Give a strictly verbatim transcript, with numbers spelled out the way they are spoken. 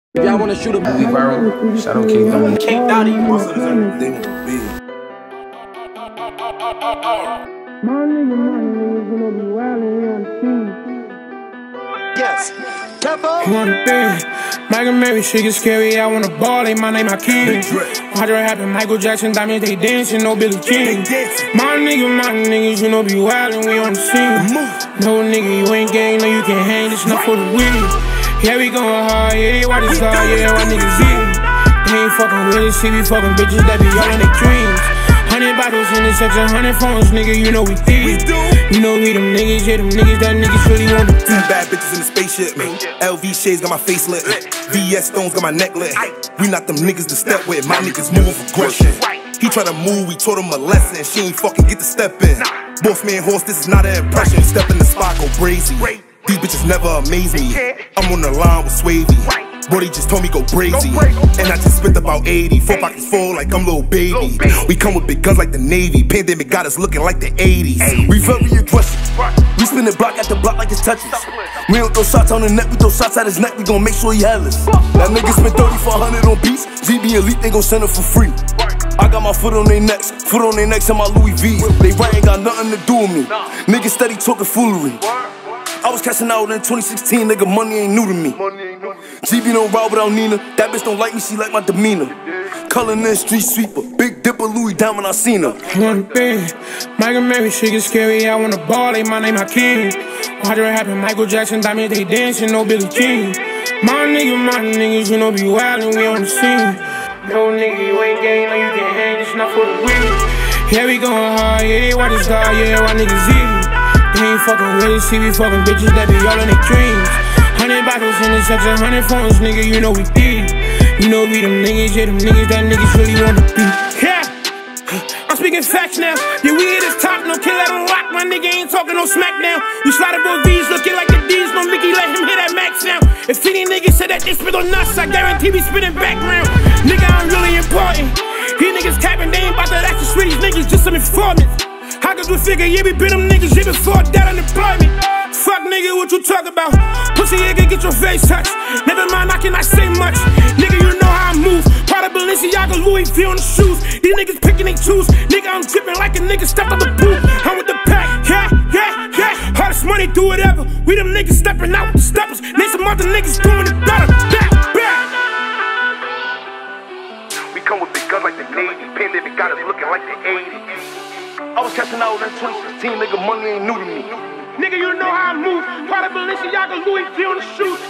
If y'all wanna shoot a movie viral, shout out K Dotty. K Dotty, They want to be. My nigga, my niggas gonna be wildin', we on the scene. Yes. I'm on the bed. Michael Mary, shit get scary. I wanna ball, ain't my name, my king. Hydra happen, Michael Jackson, diamonds, they dancing, no Billie Jean. My nigga, my niggas, you know, be wildin', we on the scene. No nigga, you ain't gang, no, you can't hang, this not for the weed. Yeah, we going hard, yeah, they watch this hard, yeah, why niggas eat. They ain't fucking with us, see we fucking bitches that be all in their dreams. Hundred bottles in the section, hundred phones, nigga, you know we thief. You know we them niggas, yeah, them niggas that niggas really want to Two bad bitches in the spaceship, L V shades got my face lit, V S stones got my neck lit. We not them niggas to step with, my niggas move with aggression. He tryna move, we taught him a lesson, she ain't fucking get to step in. Boss man horse, this is not an impression, step in the spot, go crazy. These bitches never amaze me, I'm on the line with Swavy. Brody just told me go crazy, and I just spent about eighty. Four pockets full like I'm Lil Baby. We come with big guns like the Navy. Pandemic got us looking like the eighties. We very aggressive. We spin the block at the block like it's Tetris. We don't throw shots on the net, we throw shots at his neck. We gon' make sure he headless. That nigga spent thirty-four hundred on beats. G B Elite, they gon' send it for free. I got my foot on their necks, foot on their necks and my Louis V's. They right ain't got nothing to do with me. Niggas steady talking foolery. I was cashing out in twenty sixteen, nigga, money ain't new to me. G B don't ride without Nina, that bitch don't like me, she like my demeanor. Cullen in street sweeper, Big Dipper, Louis down when I seen her. I'm on the bed. Michael Mary, shit get scary, I wanna ball, ain't my name, my king. Hydra happen, Michael Jackson, diamonds, they dancing, no Billie Jean. My nigga, my niggas, you know be wildin', we on the scene. No nigga, you ain't gang, no you can't hang, this not for the weed. Yeah, we going hard, yeah, they watch this hard, yeah, why niggas eat. They ain't fucking with us, see we fucking bitches that be all in their dreams. Hundred bottles in the section, hundred phones, nigga, you know we thief. You know we them niggas, yeah, them niggas that niggas really wanna be. Yeah, I'm speaking facts now. Yeah, we hit this top, no kill out on lock. My nigga ain't talking no smack now. We slide up V's, looking like the D's. No Mickey, let him hit that max now. If any niggas said that they spit on nuts, I guarantee we spitting background. Nigga, I'm really important. These niggas capping, they ain't about that action. Swedish niggas, just some informants. How could we figure, yeah, we been them niggas, yeah, before that unemployment. Fuck nigga, what you talk about? Pussy nigga, get your face touched. Never mind, I cannot say much. Nigga, you know how I move. Prada Balenciaga, Louis V on the shoes. These niggas picking they choose. Nigga, I'm tripping like a nigga stepped on the booth. I'm with the pack, yeah, yeah, yeah. Hardest money, do whatever. We them niggas stepping out with the steppers. Name some other niggas doing it better. Back, back. We come with big guns like the Navy. Pandemic got us looking like the eighties. I was catching out in twenty sixteen, nigga, money ain't new to me. Nigga, you know how I move. Prada Balenciaga, Louis V on the shoes.